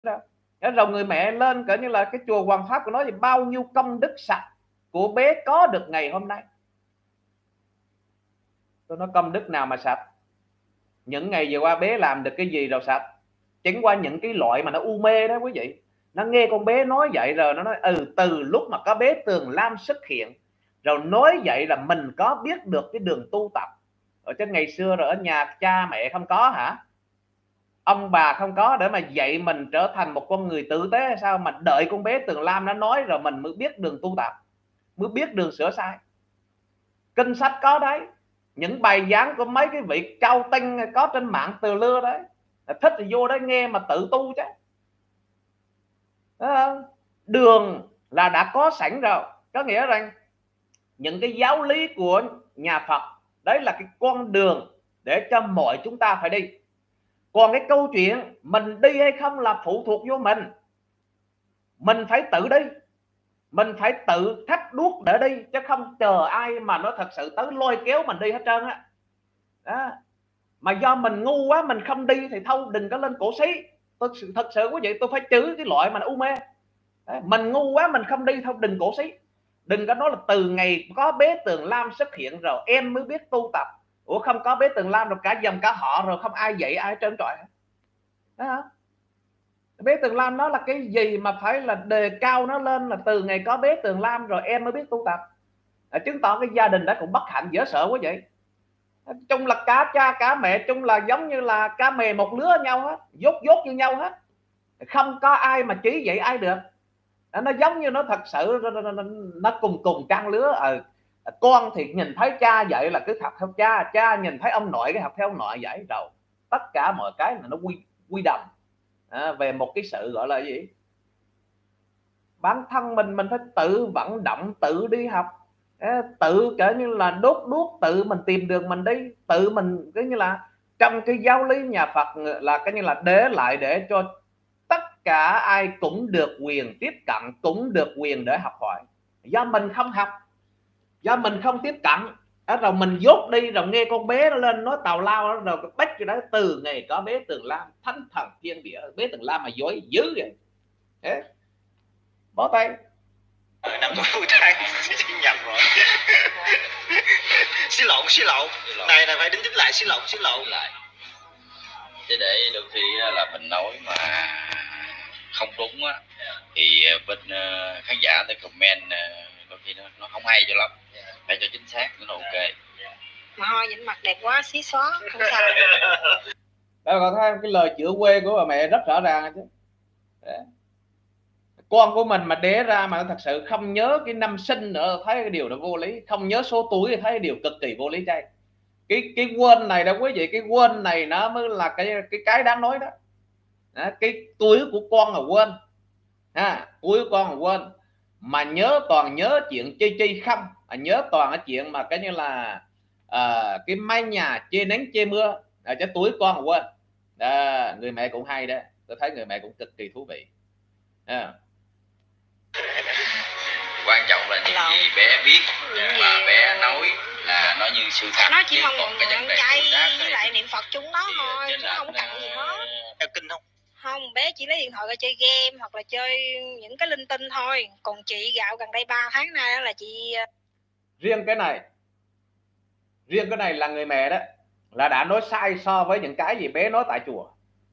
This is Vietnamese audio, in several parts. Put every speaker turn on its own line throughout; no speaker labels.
đâu. Rồi người mẹ lên cỡ như là cái chùa Hoàng Pháp của nó thì bao nhiêu công đức sạch của bé có được ngày hôm nay. Tôi nói công đức nào mà sạch? Những ngày vừa qua bé làm được cái gì đâu sạch? Chính qua những cái loại mà nó u mê đó quý vị. Nó nghe con bé nói vậy rồi nó nói từ lúc mà có bé Tường Lam xuất hiện rồi nói vậy là mình có biết được cái đường tu tập. Ở trên ngày xưa rồi ở nhà cha mẹ không có hả? Ông bà không có để mà dạy mình trở thành một con người tử tế hay sao mà đợi con bé Tường Lam nó nói rồi mình mới biết đường tu tập, mới biết đường sửa sai. Kinh sách có đấy, những bài giảng của mấy cái vị cao tinh có trên mạng từ lưa đấy, thích thì vô đấy nghe mà tự tu chứ. Đường là đã có sẵn rồi, có nghĩa rằng những cái giáo lý của nhà Phật đấy là cái con đường để cho mọi chúng ta phải đi. Còn cái câu chuyện mình đi hay không là phụ thuộc vô mình phải tự đi, mình phải tự thắt đuốc để đi, chứ không chờ ai mà nó thật sự tới lôi kéo mình đi hết trơn á. Đó. Mà do mình ngu quá mình không đi thì thôi đừng có lên cổ xí. Thật sự quý vị, tôi phải chửi cái loại mà nó u mê. Đó. Mình ngu quá mình không đi thôi đừng cổ xí. Đừng có nói là từ ngày có bé Tường Lam xuất hiện rồi em mới biết tu tập. Ủa không có bé Tường Lam rồi cả dòng cả họ rồi không ai dạy ai trơn trọi. Đó. Bé Tường Lam nó là cái gì mà phải là đề cao nó lên là từ ngày có bé Tường Lam rồi em mới biết tu tập. Chứng tỏ cái gia đình đó cũng bất hạnh dễ sợ quá vậy. Chung là cả cha cả mẹ chung là giống như là cá mè một lứa nhau hết, dốt như nhau hết, không có ai mà chỉ dạy ai được. Nó giống như nó thật sự nó cùng trang lứa. Con thì nhìn thấy cha dạy là cứ học theo cha, cha nhìn thấy ông nội cái học theo ông nội dạy, rồi tất cả mọi cái là nó quy đồng về một cái sự gọi là gì, bản thân mình phải tự vận động, tự đi học, tự kể như là đốt đuốc, tự mình tìm đường mình đi, tự mình cái như là trong cái giáo lý nhà Phật là cái như là để lại để cho tất cả ai cũng được quyền tiếp cận, cũng được quyền để học hỏi. Do mình không học, do mình không tiếp cận, rồi mình dốt đi rồi nghe con bé nó lên nói tào lao rồi bắt cái đó từ ngày có bé Tường Lam thánh thần thiên địa, bé Tường Lam mà dối dữ vậy. Thế bó tay.
Năm có phôi thai nhầm rồi. Xí lộn này là phải đính chính lại, xí lộn lại.
Chứ để đôi khi là mình nói mà không đúng á thì bên khán giả tới comment đôi khi nó không hay cho lắm, phải cho chính xác nó ok.
Mà thôi nhìn mặt đẹp quá xí xóa không sao.
Đó, còn thấy cái lời chữa quê của bà mẹ rất rõ ràng chứ. Đấy. Con của mình mà đẻ ra mà nó thật sự không nhớ cái năm sinh nữa, thấy cái điều đó vô lý, không nhớ số tuổi thì thấy cái điều cực kỳ vô lý chay. Cái quên này đó quý vị, cái quên này nó mới là cái đáng nói đó. Cái tuổi của con là quên, tuổi của con là quên, mà nhớ toàn nhớ chuyện chi không, nhớ toàn cái chuyện mà cái như là cái mái nhà che nắng che mưa, cho tuổi con là quên. Đó, người mẹ cũng hay đó, tôi thấy người mẹ cũng cực kỳ thú vị.
Quan trọng là những gì bé biết và bé nói là nó như sự thật.
Nó chỉ mong nhận chay với lại niệm Phật chúng nó thôi, chứ không có cần gì hết.
Theo kinh không?
Không, bé chỉ lấy điện thoại ra chơi game hoặc là chơi những cái linh tinh thôi. Còn chị gạo gần đây 3 tháng nay là chị
riêng cái này là người mẹ đó là đã nói sai so với những cái gì bé nói tại chùa.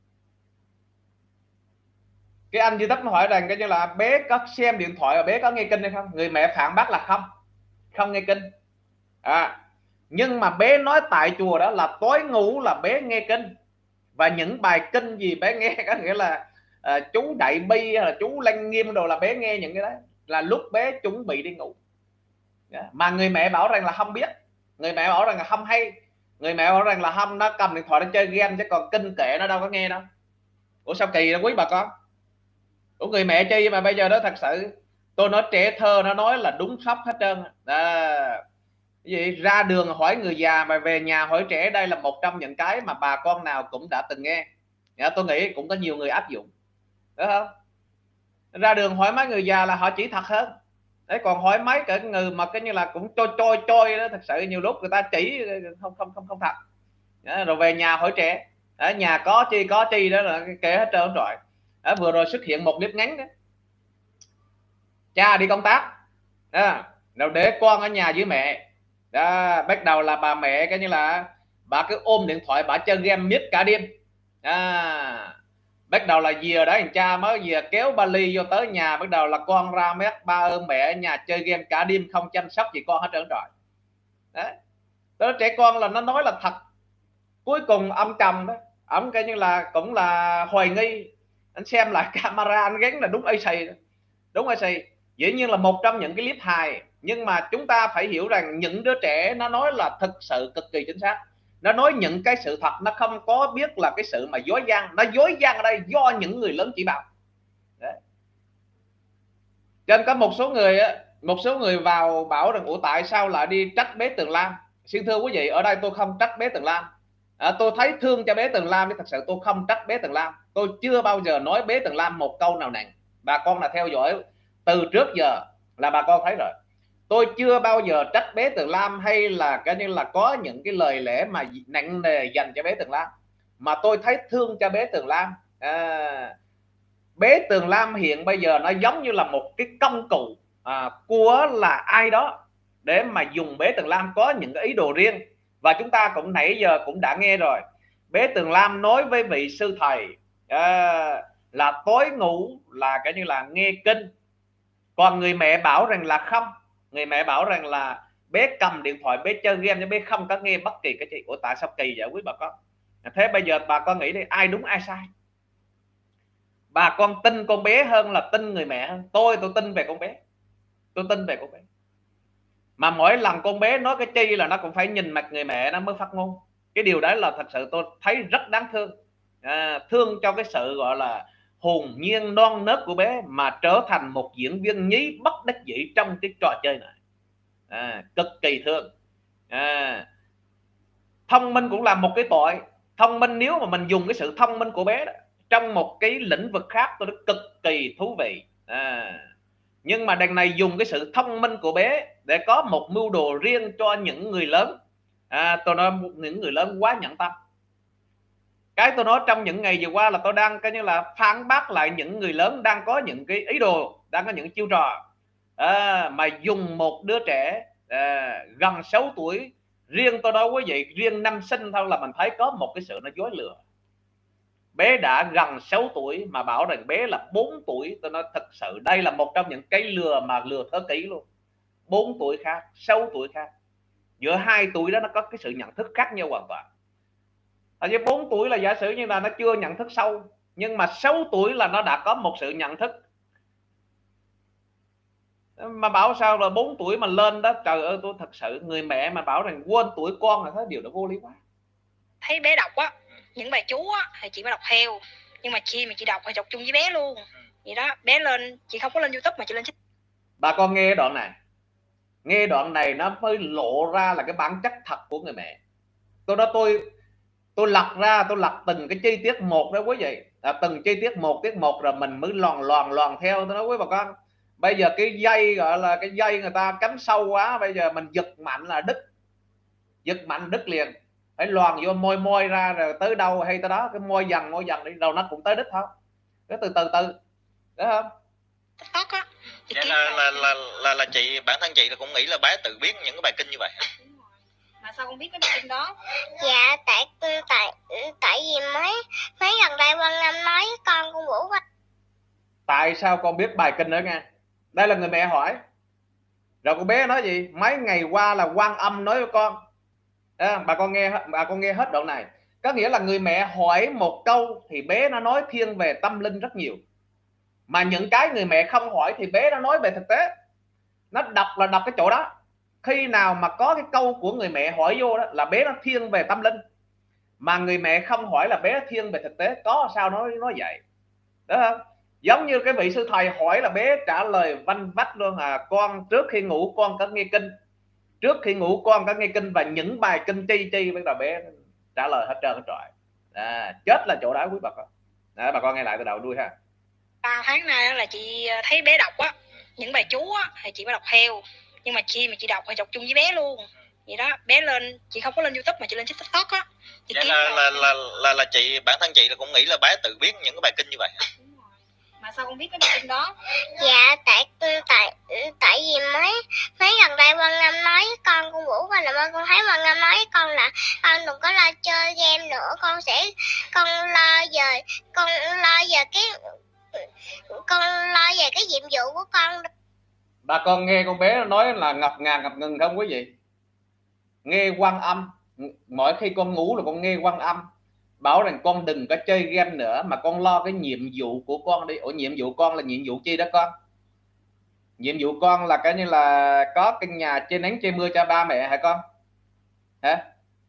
Cái anh Duy Tất nó hỏi rằng cái như là bé có xem điện thoại và bé có nghe kinh hay không, người mẹ phản bác là không nghe kinh. Nhưng mà bé nói tại chùa đó là tối ngủ là bé nghe kinh, và những bài kinh gì bé nghe có nghĩa là chú Đại Bi hay là chú Lăng Nghiêm đồ là bé nghe những cái đấy là lúc bé chuẩn bị đi ngủ. Mà người mẹ bảo rằng là không biết, người mẹ bảo rằng là không hay, người mẹ bảo rằng là không, nó cầm điện thoại nó chơi game chứ còn kinh kệ nó đâu có nghe đâu. Ủa sao kỳ đó quý bà con. Ủa người mẹ chi mà bây giờ đó thật sự tôi nói trẻ thơ nó nói là đúng sốc hết trơn. Vậy ra đường hỏi người già mà về nhà hỏi trẻ, đây là một trong những cái mà bà con nào cũng đã từng nghe. Tôi nghĩ cũng có nhiều người áp dụng, đúng không? Ra đường hỏi mấy người già là họ chỉ thật hơn. Đấy, còn hỏi mấy cái người mà cái như là cũng trôi đó, thật sự nhiều lúc người ta chỉ không thật. Rồi về nhà hỏi trẻ, ở nhà có chi đó là kể hết trơn rồi. Vừa rồi xuất hiện một clip ngắn đó, cha đi công tác rồi để con ở nhà với mẹ đó, bắt đầu là bà mẹ cái như là bà cứ ôm điện thoại bà chơi game miết cả đêm. Bắt đầu là dìa đó thằng cha mới dìa kéo vali vô tới nhà, bắt đầu là con ra mét ba ơn mẹ ở nhà chơi game cả đêm không chăm sóc gì con hết trơn rồi. Đấy, đó trẻ con là nó nói là thật. Cuối cùng ông chồng đó, ông cái như là cũng là hoài nghi, anh xem lại camera anh gắn là đúng AC, đúng AC. Dĩ nhiên là một trong những cái clip hài, nhưng mà chúng ta phải hiểu rằng những đứa trẻ nó nói là thực sự cực kỳ chính xác. Nó nói những cái sự thật, nó không có biết là cái sự mà dối gian. Nó dối gian ở đây do những người lớn chỉ bảo. Đấy. Cho nên có một số người vào bảo rằng ủa tại sao lại đi trách bé Tường Lam. Xin thưa quý vị, ở đây tôi không trách bé Tường Lam. Tôi thấy thương cho bé Tường Lam, thật sự tôi không trách bé Tường Lam. Tôi chưa bao giờ nói bé Tường Lam một câu nào nặng. Bà con là theo dõi từ trước giờ là bà con thấy rồi. Tôi chưa bao giờ trách bé Tường Lam hay là cái như là có những cái lời lẽ mà nặng nề dành cho bé Tường Lam, mà tôi thấy thương cho bé Tường Lam. Bé Tường Lam hiện bây giờ nó giống như là một cái công cụ của là ai đó để mà dùng bé Tường Lam có những cái ý đồ riêng. Và chúng ta cũng nãy giờ cũng đã nghe rồi, bé Tường Lam nói với vị sư thầy là tối ngủ là cái như là nghe kinh, còn người mẹ bảo rằng là không. Người mẹ bảo rằng là bé cầm điện thoại bé chơi game nhưng bé không có nghe bất kỳ cái gì. Ủa tại sao kỳ vậy quý bà con? Thế bây giờ bà con nghĩ đi, ai đúng ai sai? Bà con tin con bé hơn là tin người mẹ hơn. Tôi tin về con bé. Tôi tin về con bé. Mà mỗi lần con bé nói cái chi là nó cũng phải nhìn mặt người mẹ nó mới phát ngôn. Cái điều đấy là thật sự tôi thấy rất đáng thương. Thương cho cái sự gọi là hồn nhiên non nớt của bé mà trở thành một diễn viên nhí bất đắc dĩ trong cái trò chơi này. Cực kỳ thương. Thông minh cũng là một cái tội. Thông minh, nếu mà mình dùng cái sự thông minh của bé đó trong một cái lĩnh vực khác, tôi nói cực kỳ thú vị. Nhưng mà đằng này dùng cái sự thông minh của bé để có một mưu đồ riêng cho những người lớn. Tôi nói những người lớn quá nhẫn tâm. Cái tôi nói trong những ngày vừa qua là tôi đang coi như là phản bác lại những người lớn đang có những cái ý đồ, đang có những chiêu trò mà dùng một đứa trẻ gần 6 tuổi. Riêng tôi nói quý vị, riêng năm sinh thôi là mình thấy có một cái sự nó dối lừa. Bé đã gần 6 tuổi mà bảo rằng bé là 4 tuổi. Tôi nói thật sự đây là một trong những cái lừa mà lừa thớ kỷ luôn. 4 tuổi khác, 6 tuổi khác. Giữa hai tuổi đó nó có cái sự nhận thức khác nhau hoàn toàn. Ở với 4 tuổi là giả sử như là nó chưa nhận thức sâu, nhưng mà 6 tuổi là nó đã có một sự nhận thức. Mà bảo sao là 4 tuổi mà lên đó, trời ơi tôi thật sự, người mẹ mà bảo rằng quên tuổi con là thấy điều đó vô lý quá.
Thấy bé đọc á, những bài chú á thì chị mới đọc theo, nhưng mà khi mà chị đọc thì đọc chung với bé luôn. Vậy đó, bé lên, chị không có lên YouTube mà chị lên.
Bà con nghe đoạn này, nghe đoạn này nó mới lộ ra là cái bản chất thật của người mẹ. Tôi lật ra, tôi lật từng cái chi tiết một đó quý vị. Từng chi tiết một rồi mình mới loàn theo. Tôi nói với bà con, bây giờ cái dây gọi là cái dây người ta cắm sâu quá, bây giờ mình giật mạnh là đứt. Giật mạnh đứt liền. Phải loàn vô môi ra rồi tới đâu hay tới đó, cái môi dần đi, rồi nó cũng tới đích thôi. Cái từ từ đúng không?
TikTok á. Là chị, bản thân chị là cũng nghĩ là bé tự biết những cái bài kinh như vậy.
Mà sao con biết cái bài kinh đó?
Dạ tại vì mấy gần đây Quang Lâm nói với con Vũ Bạch. Tại
sao con biết bài kinh nữa nha? Đây là người mẹ hỏi. Rồi con bé nói gì? Mấy ngày qua là Quan Âm nói với con. Bà con nghe hết đoạn này. Có nghĩa là người mẹ hỏi một câu thì bé nó nói thiên về tâm linh rất nhiều. Mà những cái người mẹ không hỏi thì bé nó nói về thực tế. Nó đọc là đọc cái chỗ đó. Khi nào mà có cái câu của người mẹ hỏi vô đó là bé nó thiên về tâm linh, mà người mẹ không hỏi là bé thiên về thực tế. Có sao nói vậy đó không? Giống như cái vị sư thầy hỏi là bé trả lời vanh vách luôn. Con trước khi ngủ con có nghe kinh, trước khi ngủ con có nghe kinh, và những bài kinh chi bây giờ bé trả lời hết trơn hết trọi. Chết là chỗ đó quý bà con. Bà con nghe lại từ đầu đuôi ha.
3 tháng nay là chị thấy bé đọc á, những bài chú á thì chị mới đọc theo, nhưng mà khi mà chị đọc thì đọc chung với bé luôn. Vậy đó, bé lên, chị không có lên YouTube mà chị lên TikTok á.
Vậy là chị, bản thân chị là cũng nghĩ là bé tự biết những cái bài kinh như vậy.
Mà sao con biết cái tin đó?
Dạ tại vì mấy gần đây Quang Năm nói với con Vũ và làm ơn con thấy Quang Năm nói với con là con đừng có lo chơi game nữa, con lo về cái nhiệm vụ của con.
Bà con nghe con bé nói là ngập ngàn ngập ngừng không quý vị? Nghe Quan Âm, mỗi khi con ngủ là con nghe Quan Âm bảo rằng con đừng có chơi game nữa mà con lo cái nhiệm vụ của con đi. Ủa nhiệm vụ con là nhiệm vụ chi đó con? Nhiệm vụ con là cái như là có căn nhà che nắng che mưa cho ba mẹ hả con? Hả?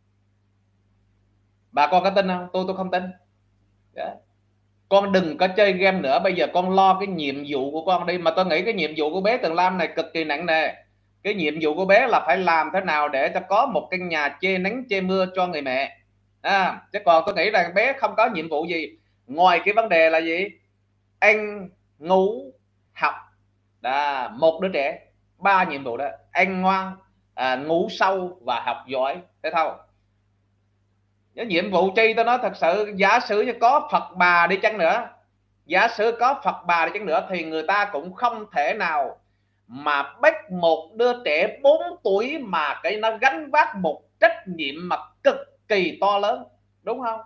Bà con có tin không? Tôi không tin. Đó. Con đừng có chơi game nữa, bây giờ con lo cái nhiệm vụ của con đi. Mà tôi nghĩ cái nhiệm vụ của bé Tường Lam này cực kỳ nặng nề. Cái nhiệm vụ của bé là phải làm thế nào để cho có một căn nhà che nắng che mưa cho người mẹ. Chứ còn tôi nghĩ rằng bé không có nhiệm vụ gì ngoài cái vấn đề là gì? Ăn, ngủ, học. Đó, một đứa trẻ 3 nhiệm vụ đó: ăn ngoan, ngủ sâu và học giỏi. Thế thôi. Cái nhiệm vụ chi tôi nói thật sự, giả sử như có Phật bà đi chăng nữa, thì người ta cũng không thể nào mà bắt một đứa trẻ 4 tuổi mà cái nó gánh vác một trách nhiệm mà cực kỳ to lớn, đúng không?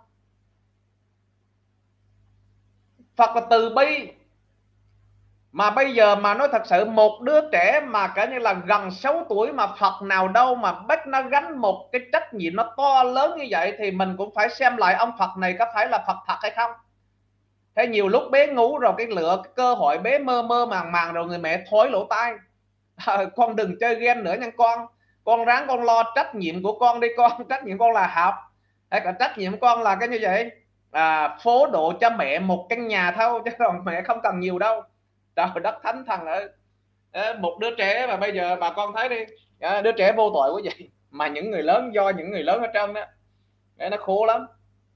Phật là từ bi. Mà bây giờ mà nói thật sự, một đứa trẻ mà cả như là gần 6 tuổi mà Phật nào đâu mà bắt nó gánh một cái trách nhiệm nó to lớn như vậy, thì mình cũng phải xem lại ông Phật này có phải là Phật thật hay không. Thế nhiều lúc bé ngủ rồi cái cơ hội bé mơ màng rồi người mẹ thối lỗ tai. Con đừng chơi game nữa nha con ráng con lo trách nhiệm của con đi con. Trách nhiệm con là học, hay cả trách nhiệm con là cái như vậy, phố độ cho mẹ một căn nhà thôi, chứ còn mẹ không cần nhiều đâu. Trời đất thánh thần ơi, một đứa trẻ mà bây giờ bà con thấy đi, đứa trẻ vô tội quá vậy mà những người lớn, do những người lớn ở trong đó, nó khổ lắm.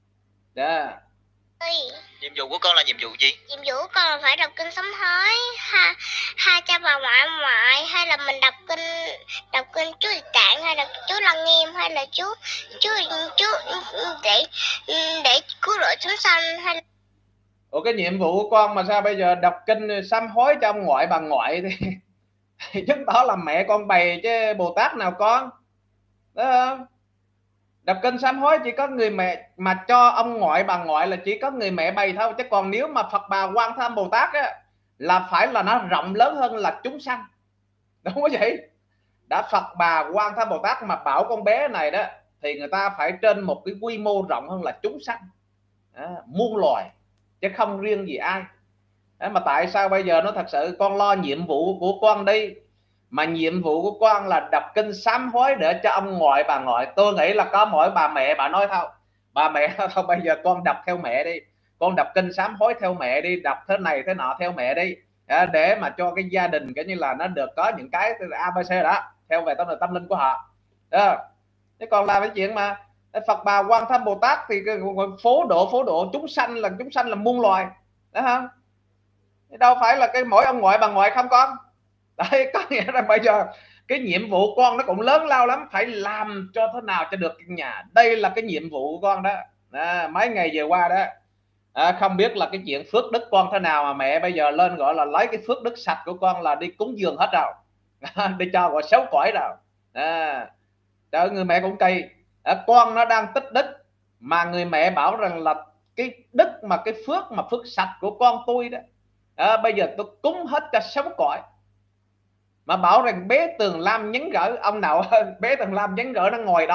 Nhiệm vụ của con là nhiệm vụ gì?
Nhiệm vụ của con là phải đọc kinh sám hối ha cho bà ngoại, hay là mình đọc kinh chú Địa Tạng, hay là chú Lăng Nghiêm, hay là chú để cứu rỗi chúng sanh, hay là...
Ủa cái nhiệm vụ của con mà sao bây giờ đọc kinh sám hối cho ông ngoại bà ngoại thì chứng tỏ là mẹ con bày chứ Bồ Tát nào con. Đó không? Đọc kinh sám hối chỉ có người mẹ, mà cho ông ngoại bà ngoại là chỉ có người mẹ bày thôi. Chứ còn nếu mà Phật Bà Quan Tham Bồ Tát á, là phải là nó rộng lớn hơn là chúng sanh, đúng không vậy? Đã Phật Bà Quan Tham Bồ Tát mà bảo con bé này đó, thì người ta phải trên một cái quy mô rộng hơn là chúng sanh, muôn loài, chứ không riêng gì ai. Mà tại sao bây giờ nó thật sự con lo nhiệm vụ của con đi, mà nhiệm vụ của con là đọc kinh sám hối để cho ông ngoại bà ngoại. Tôi nghĩ là có mỗi bà mẹ bà nói thôi, bà mẹ thôi bây giờ con đọc theo mẹ đi, con đọc kinh sám hối theo mẹ đi, đọc thế này thế nọ theo mẹ đi, để mà cho cái gia đình cái như là nó được có những cái ABC đó theo về tâm linh của họ đó. Chứ còn làm cái chuyện mà Phật Bà Quan Tham Bồ Tát thì phố độ chúng sanh là muôn loài đó không? Đâu phải là cái mỗi ông ngoại bà ngoại không con. Đấy, có nghĩa là bây giờ cái nhiệm vụ con nó cũng lớn lao lắm, phải làm cho thế nào cho được căn nhà. Đây là cái nhiệm vụ của con đó. Mấy ngày vừa qua đó, không biết là cái chuyện phước đức con thế nào mà mẹ bây giờ lên gọi là lấy cái phước đức sạch của con là đi cúng dường hết rồi. Đi cho gọi 6 cõi rồi. Trời, người mẹ cũng kỳ. Con nó đang tích đức mà người mẹ bảo rằng là cái đức mà cái phước sạch của con tôi đó, bây giờ tôi cúng hết cho 6 cõi. Mà bảo rằng bé Tường Lam nhấn gỡ, ông nào bé Tường Lam nhấn gỡ nó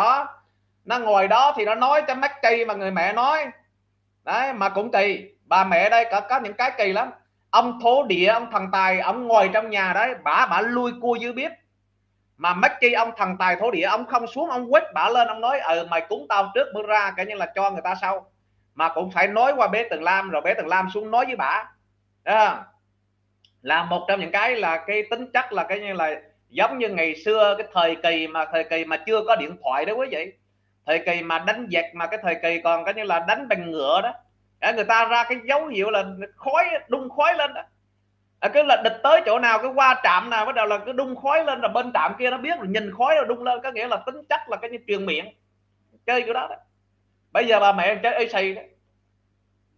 ngồi đó thì nó nói cho mắt kỳ mà người mẹ nói. Đấy, mà cũng kỳ. Bà mẹ đây có những cái kỳ lắm. Ông thổ địa, ông thần tài, ông ngồi trong nhà đấy, bả lui cua dưới biết. Mà mắt chi ông thần tài thổ địa, ông không xuống, ông quét bả lên, ông nói mày cúng tao trước bữa ra, cái như là cho người ta sau. Mà cũng phải nói qua bé Tường Lam, rồi bé Tường Lam xuống nói với bả. Đó là một trong những cái là cái tính chất là cái như là giống như ngày xưa cái thời kỳ mà chưa có điện thoại đó quý vị, thời kỳ mà đánh giặc, mà cái thời kỳ còn cái như là đánh bằng ngựa đó, người ta ra cái dấu hiệu là khói, đun khói lên đó, cứ là địch tới chỗ nào cái qua trạm nào bắt đầu là cứ đun khói lên, rồi bên trạm kia nó biết rồi nhìn khói rồi đun lên, có nghĩa là tính chất là cái như truyền miệng chơi kiểu đó đó. Bây giờ bà mẹ chơi y xì đó.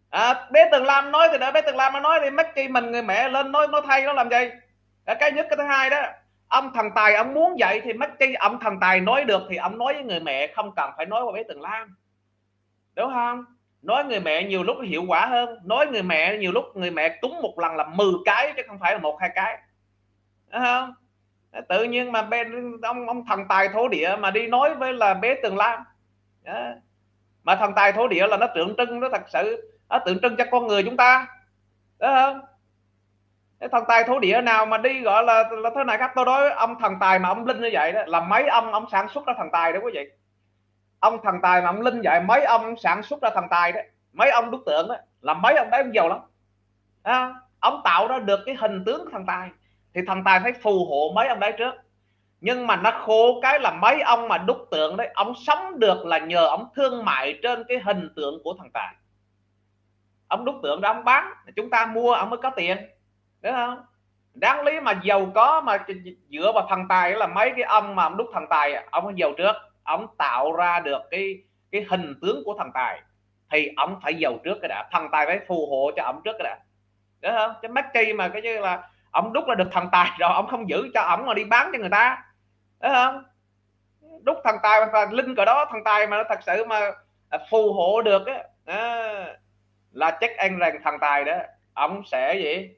Bé Tường Lam nói thì đợi bé Tường Lam nó nói đi, Mickey mình người mẹ lên nói thay nó làm gì. Cái nhất. Cái thứ hai đó, ông thằng Tài ông muốn vậy thì Mickey ông thằng Tài nói được thì ông nói với người mẹ, không cần phải nói qua bé Tường Lam, đúng không? Nói người mẹ nhiều lúc hiệu quả hơn. Nói người mẹ nhiều lúc người mẹ cúng một lần là 10 cái chứ không phải là 1-2 cái, đúng không? Tự nhiên mà bên ông thằng Tài thổ địa mà đi nói với là bé Tường Lam đó. Mà thằng Tài thổ địa là nó tượng trưng, nó thật sự nó tượng trưng cho con người chúng ta, đúng không? Cái thằng Tài thổ địa nào mà đi gọi là thế này khác. Tôi nói ông thằng Tài mà ông linh như vậy đó là mấy ông sản xuất ra thằng Tài đó quý vị. Ông thằng Tài mà ông linh vậy, mấy ông sản xuất ra thằng Tài đó, mấy ông đúc tượng đó là mấy ông đấy ông giàu lắm. Ông tạo ra được cái hình tướng thằng Tài thì thằng Tài phải phù hộ mấy ông đấy trước. Nhưng mà nó khổ cái là mấy ông mà đúc tượng đấy, ông sống được là nhờ ông thương mại trên cái hình tượng của thằng Tài. Ông đúc tượng đó ông bán, chúng ta mua ông mới có tiền, đúng không? Đáng lý mà giàu có mà dựa vào thằng Tài là mấy cái ông mà ông đúc thằng Tài, ông giàu trước, ông tạo ra được cái hình tướng của thằng Tài thì ông phải giàu trước cái đã, thằng Tài phải phù hộ cho ông trước cái đã, đúng không? Chứ Mickey mà cái như là ông đúc ra được thằng Tài rồi ông không giữ cho ông mà đi bán cho người ta, đúng không? Đúc thằng Tài và linh cỡ đó, thằng Tài mà nó thật sự mà phù hộ được á, là chắc anh rằng thằng Tài đó ông sẽ gì,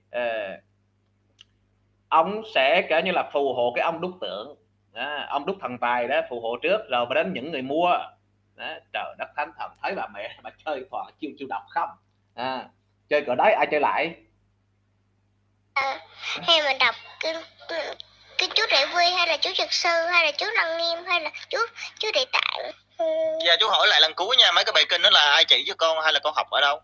ông sẽ kể như là phù hộ cái ông đúc tượng đó, ông đúc thằng Tài đó phù hộ trước rồi mới đến những người mua đó. Trời đất thánh thần, thấy bà mẹ bà chơi toàn chiêu độc không, chơi cỡ đấy ai chơi lại.
Hay mình đọc cái chú Đại Vui hay là chú Trực Sư hay là chú Đăng Nghiêm hay là chú Địa Tạng.
Dạ chú hỏi lại lần cuối nha, mấy cái bài kinh đó là ai chỉ cho con hay là con học ở đâu?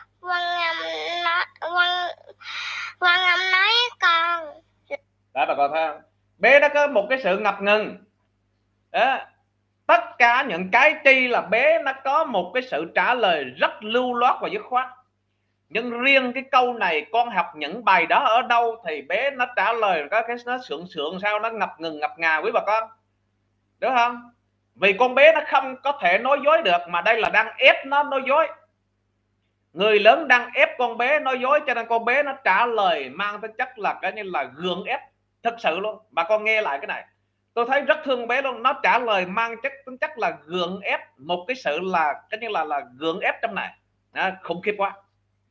Quan Âm nói con.
Đó bà con thấy không? Bé nó có một cái sự ngập ngừng đó. Tất cả những cái chi là bé nó có một cái sự trả lời rất lưu loát và dứt khoát. Nhưng riêng cái câu này con học những bài đó ở đâu thì bé nó trả lời cái nó sượng sao, nó ngập ngừng ngập ngà quý bà con, đúng không? Vì con bé nó không có thể nói dối được, mà đây là đang ép nó nói dối. Người lớn đang ép con bé nói dối, cho nên con bé nó trả lời mang tính chất là cái như là gượng ép thật sự luôn. Bà con nghe lại cái này, tôi thấy rất thương bé luôn. Nó trả lời mang tính chất là gượng ép, một cái sự là cái như là gượng ép trong này khủng khiếp quá.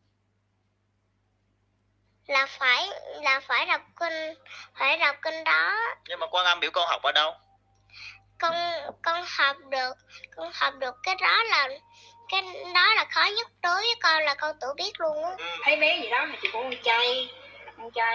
Là phải đọc kinh đó.
Nhưng mà Quan Âm biểu con học ở đâu?
Con học được cái đó là khó nhất đối với con, là con tự biết luôn á.
Thấy bé gì đó mà chị cũng con trai.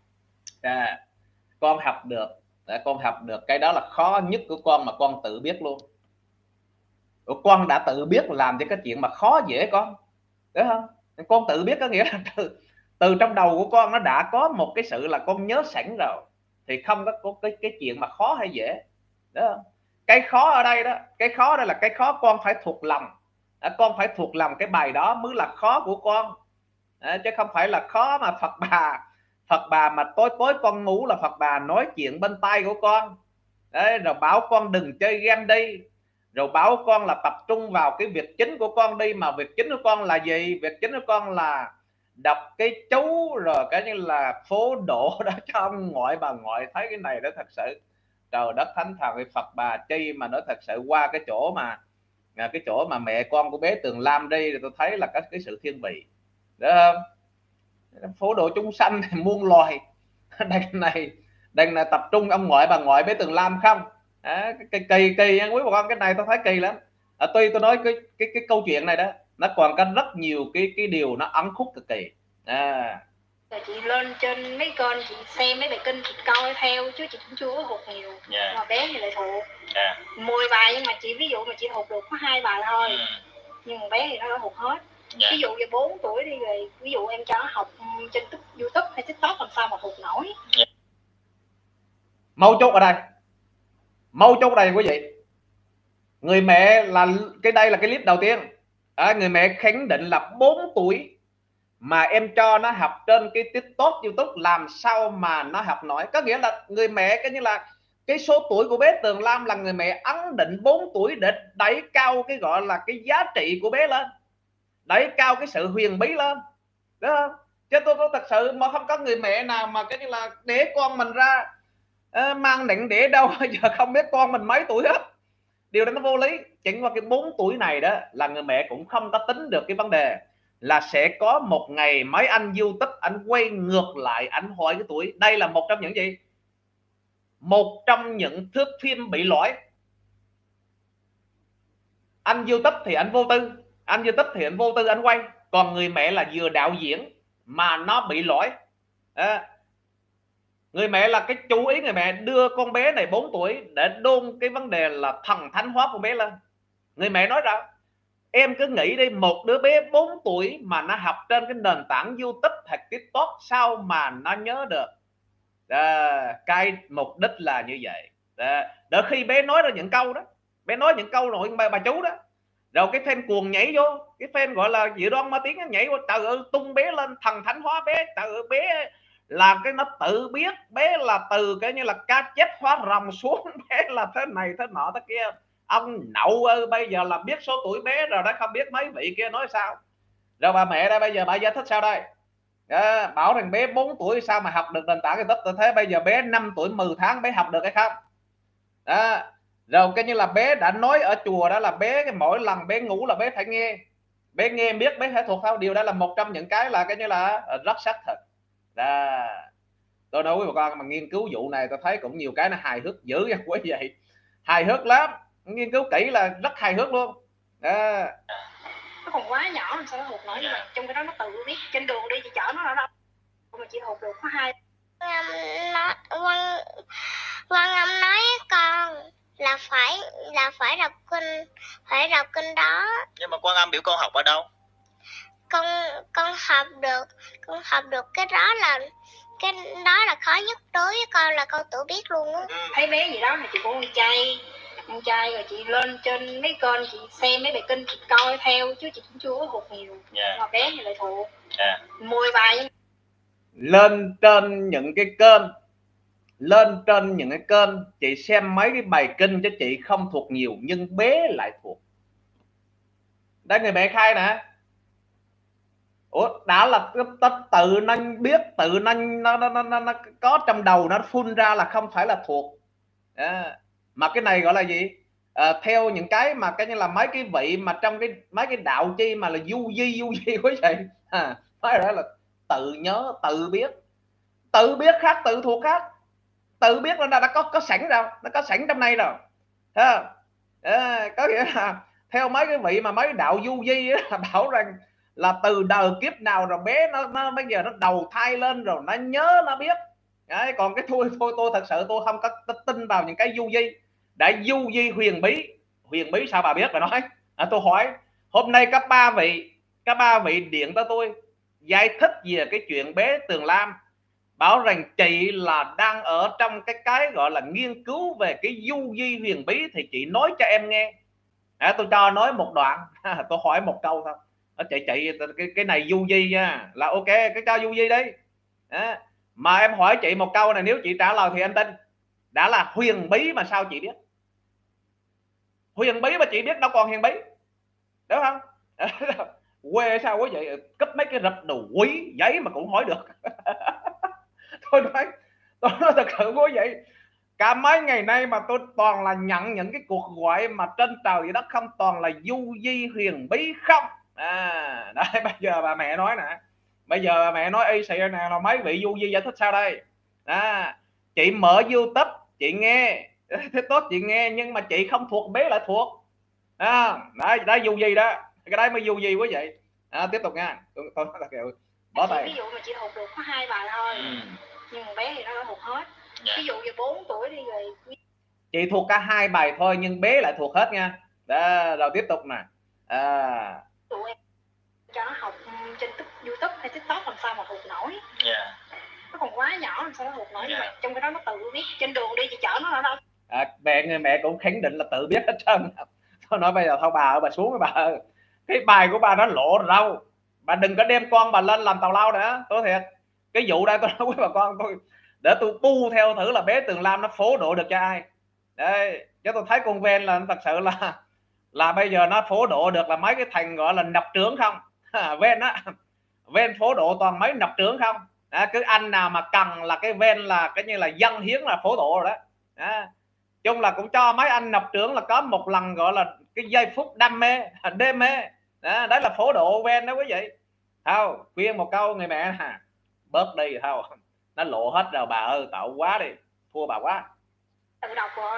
Con học được, con học được cái đó là khó nhất của con mà con tự biết luôn. Con đã tự biết làm cho cái chuyện mà khó dễ con, đúng không? Con tự biết có nghĩa là từ trong đầu của con nó đã có một cái sự là con nhớ sẵn rồi, thì không có cái chuyện mà khó hay dễ, đúng không? Cái khó ở đây đó, cái khó đây là cái khó con phải thuộc lòng. Con phải thuộc lòng cái bài đó mới là khó của con, chứ không phải là khó mà Phật bà mà tối con ngủ là Phật bà nói chuyện bên tai của con đấy, rồi bảo con đừng chơi game đi, rồi bảo con là tập trung vào cái việc chính của con đi. Mà việc chính của con là gì? Việc chính của con là đọc cái chú rồi cái như là phố độ đó cho ông ngoại bà ngoại thấy cái này đó. Thật sự trời đất thánh thần, Phật bà chi mà nó thật sự qua cái chỗ mà mẹ con của bé Tường Lam đi, rồi tôi thấy là cái sự thiên vị đó không? Phố độ chúng sanh muôn loài đằng này tập trung ông ngoại bà ngoại bé Tường Lam không. Kỳ nha quý bà con, cái này tôi thấy kỳ lắm. Tuy tôi nói cái câu chuyện này đó, nó còn có rất nhiều cái điều nó ẩn khúc cực kỳ.
Chị lên trên mấy kênh chị xem mấy bài kinh chị coi theo, chứ chị cũng chưa có thuộc nhiều. Mà bé thì lại thuộc 10 bài, nhưng mà chị ví dụ mà chị thuộc được có 2 bài thôi. Nhưng mà bé thì nó đã thuộc hết. Ví dụ như 4 tuổi đi rồi, ví dụ em cho nó học trên YouTube hay TikTok làm sao mà thuộc nổi.
Mấu chốt ở đây quý vị, người mẹ là đây là cái clip đầu tiên. Người mẹ khẳng định là 4 tuổi mà em cho nó học trên cái TikTok, YouTube làm sao mà nó học nổi. Có nghĩa là người mẹ cái như là cái số tuổi của bé Tường Lam là người mẹ ấn định 4 tuổi để đẩy cao cái gọi là cái giá trị của bé lên. đẩy cao cái sự huyền bí lên, đúng không? Chứ tôi có thật sự mà không có người mẹ nào mà cái như là để con mình ra mang nịnh để đâu giờ không biết con mình mấy tuổi hết. Điều đó nó vô lý. Chính qua cái 4 tuổi này đó là người mẹ cũng không có tính được cái vấn đề là sẽ có một ngày mấy anh YouTube anh quay ngược lại anh hỏi cái tuổi. Đây là một trong những gì? Một trong những thước phim bị lỗi. Anh YouTube thì anh vô tư, anh YouTube thì anh vô tư anh quay, còn người mẹ là vừa đạo diễn mà nó bị lỗi. Người mẹ là cái chú ý người mẹ đưa con bé này 4 tuổi để đôn cái vấn đề là thần thánh hóa con bé lên. Người mẹ nói rằng em cứ nghĩ đi, một đứa bé 4 tuổi mà nó học trên cái nền tảng YouTube hoặc TikTok sao mà nó nhớ được. Cái mục đích là như vậy. Đợi khi bé nói ra những câu đó, bé nói những câu rồi bà chú đó, rồi cái fan cuồng nhảy vô, cái fan gọi là Dự Đoan Ma Tiếng nhảy vô, trời ơi tung bé lên, thần thánh hóa bé. Trời ơi bé là cái nó tự biết, bé là từ cái như là cá chép hóa rồng xuống, bé là thế này thế nọ thế kia. Ông nậu ơi, bây giờ là biết số tuổi bé rồi đó, không biết mấy vị kia nói sao. Rồi bà mẹ đây bây giờ bà giải thích sao đây? Bảo rằng bé 4 tuổi sao mà học được nền tảng YouTube. Tôi thấy bây giờ bé 5 tuổi 10 tháng bé học được hay không? Rồi cái như là bé đã nói ở chùa đó là bé cái mỗi lần bé ngủ là bé phải nghe, bé nghe biết bé phải thuộc theo. Điều đó là một trong những cái là cái như là rất xác thực. Tôi nói với bà con mà nghiên cứu vụ này tôi thấy cũng nhiều cái nó hài hước dữ vậy quý vị, hài hước lắm, nghiên cứu kỹ là rất hài hước luôn.
Nó còn quá nhỏ làm sao nó hụt nổi như vậy. Trong cái đó nó tự biết, trên đường đi chị chở nó ở đâu mà chị hụt được có 2.
Quan Âm nói con là phải đọc kinh đó.
Nhưng mà Quan Âm biểu con học ở đâu?
Con học được cái đó là khó nhất đối với con, là con tự biết luôn á.
Thấy bé gì đó thì chị cũng ăn chay rồi chị lên trên mấy kênh chị xem mấy bài kinh chị coi theo, chứ chị cũng chưa có hụt nhiều. Mà bé thì lại thuộc 10 bài.
Lên trên những cái kênh chị xem mấy cái bài kinh cho chị không thuộc nhiều, nhưng bé lại thuộc. Đây người mẹ khai nè. Ủa đã là tự nó biết, tự nó có trong đầu nó phun ra là không phải là thuộc. Mà cái này gọi là gì? Theo những cái mà cái như là mấy cái vị mà trong cái mấy cái đạo chi mà là du di quý vị, nói đó là tự nhớ, tự biết khác, tự thuộc khác. Tự biết nó đã có sẵn rồi, nó có sẵn trong này rồi. Có nghĩa là theo mấy cái vị mà mấy đạo du di là bảo rằng là từ đời kiếp nào rồi bé nó bây giờ nó đầu thai lên rồi nó nhớ nó biết. Còn cái tôi thật sự tôi không có tin vào những cái du di. Để du di huyền bí sao bà biết bà nói? Tôi hỏi hôm nay các ba vị điện tới tôi giải thích về cái chuyện bé Tường Lam, bảo rằng chị là đang ở trong cái gọi là nghiên cứu về cái du di huyền bí, thì chị nói cho em nghe. Tôi cho nói một đoạn. Tôi hỏi một câu thôi. Chị cái này du di nha, là ok, cái cho du di đi. Mà em hỏi chị một câu này, nếu chị trả lời thì anh tin. Đã là huyền bí mà sao chị biết? Huyền bí mà chị biết đâu còn huyền bí, đúng không? Quê sao quý vị, cấp mấy cái rập đồ quý giấy mà cũng hỏi được. tôi nói thật sự quý vị, cả mấy ngày nay mà tôi toàn là nhận những cái cuộc gọi mà trên trời dưới đất không, toàn là du di huyền bí không. Đấy, bây giờ bà mẹ nói nè, bây giờ bà mẹ nói y xì nè, là mấy vị du di giải thích sao đây? Chị mở YouTube chị nghe, thế tốt chị nghe, nhưng mà chị không thuộc, bé lại thuộc. Đấy du di đó, cái đấy mới du di quý vị. Tiếp tục nha. Tôi nói là kiểu bỏ tay.
Ví dụ mà chị thuộc được có 2 bài thôi, nhưng mà bé thì nó đã thuộc hết. Ví dụ như 4 tuổi đi rồi
chị thuộc cả 2 bài thôi nhưng bé lại thuộc hết nha. Đó, rồi tiếp tục nè.
Tụi em cho nó học trên YouTube hay TikTok làm sao mà thuộc nổi. Nó còn quá nhỏ làm sao nó thuộc nổi như vậy. Trong cái đó nó tự biết, trên đường đi chị chở nó ở đâu.
Người mẹ cũng khẳng định là tự biết hết trơn. Tôi nói bây giờ thôi bà ơi, bà xuống bà ơi. Cái bài của bà nó lộ rồi đâu. Bà đừng có đem con bà lên làm tào lao nữa. Tôi thiệt, cái vụ đây tôi nói với bà con tôi, để tôi bu theo thử là bé Tường Lam nó phổ độ được cho ai. Đấy, chứ tôi thấy con Ven là thật sự là bây giờ nó phổ độ được là mấy cái thành gọi là nập trưởng không. ven á, ven phố độ toàn mấy nọc trưởng không. Cứ anh nào mà cần là cái ven là cái như là dân hiến là phố độ rồi đó. Chung là cũng cho mấy anh nọc trưởng là có một lần gọi là cái giây phút đam mê. Đấy là phố độ ven đó quý vị. Không, khuyên một câu người mẹ bớt đi không, nó lộ hết rồi bà ơi, tạo quá đi, thua bà quá.
Tự đọc rồi.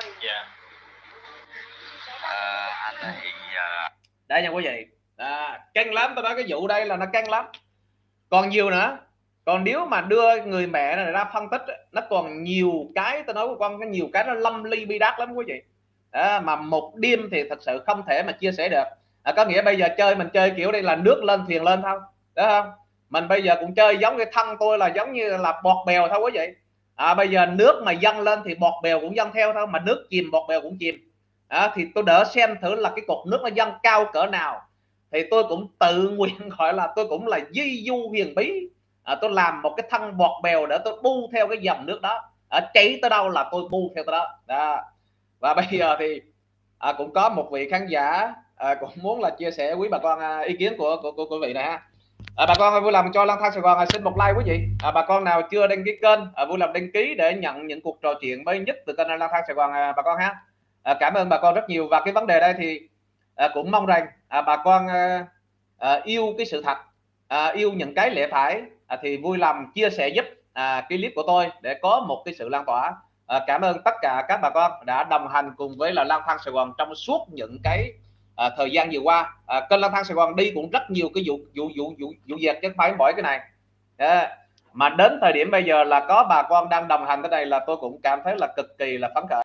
Anh thì
đây nha quý vị, căng lắm, tôi nói cái vụ đây là nó căng lắm, còn nhiều nữa. Còn nếu mà đưa người mẹ này ra phân tích, nó còn nhiều cái, tôi nói với con, có nhiều cái nó lâm ly bi đát lắm quý vị. Mà một đêm thì thật sự không thể mà chia sẻ được. Có nghĩa bây giờ chơi, mình chơi kiểu đây là nước lên thuyền lên thôi, đúng không? Mình bây giờ cũng chơi giống cái thân tôi là giống như là bọt bèo thôi quý vị. Bây giờ nước mà dâng lên thì bọt bèo cũng dâng theo thôi, mà nước chìm bọt bèo cũng chìm. Thì tôi đỡ xem thử là cái cột nước nó dâng cao cỡ nào, thì tôi cũng tự nguyện gọi là tôi cũng là di du huyền bí. Tôi làm một cái thân bọt bèo để tôi bu theo cái dòng nước đó, chảy tới đâu là tôi bu theo tới đó. Và bây giờ thì cũng có một vị khán giả cũng muốn là chia sẻ quý bà con ý kiến của quý vị này ha. Bà con vui lòng cho Lang Thang Sài Gòn xin một like quý vị. Bà con nào chưa đăng ký kênh vui lòng đăng ký để nhận những cuộc trò chuyện mới nhất từ kênh Lang Thang Sài Gòn bà con ha. Cảm ơn bà con rất nhiều. Và cái vấn đề đây thì cũng mong rằng bà con yêu cái sự thật, yêu những cái lẽ phải, thì vui lòng chia sẻ giúp cái clip của tôi để có một cái sự lan tỏa. Cảm ơn tất cả các bà con đã đồng hành cùng với là Lang Thang Sài Gòn trong suốt những cái thời gian vừa qua. Kênh Lang Thang Sài Gòn đi cũng rất nhiều cái vụ việc chứ không phải mỗi cái này. Mà đến thời điểm bây giờ là có bà con đang đồng hành tới đây là tôi cũng cảm thấy là cực kỳ là phấn khởi.